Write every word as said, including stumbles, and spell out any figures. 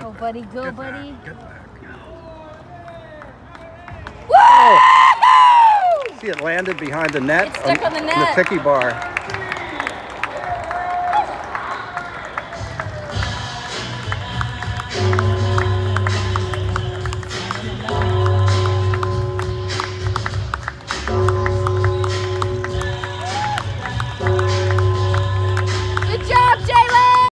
Go, buddy. Go, Get buddy. Back. Get back. Woo! See, it landed behind the net It's stuck on the on net. the ticky bar.